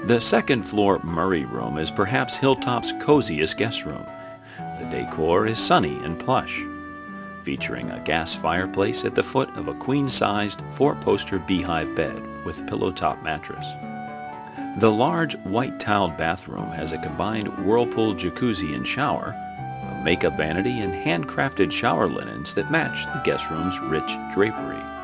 The second floor Murray room is perhaps Hilltop's coziest guest room. The decor is sunny and plush, featuring a gas fireplace at the foot of a queen-sized 4-poster beehive bed with pillow-top mattress. The large white-tiled bathroom has a combined whirlpool jacuzzi and shower, a makeup vanity, and handcrafted shower linens that match the guest room's rich drapery.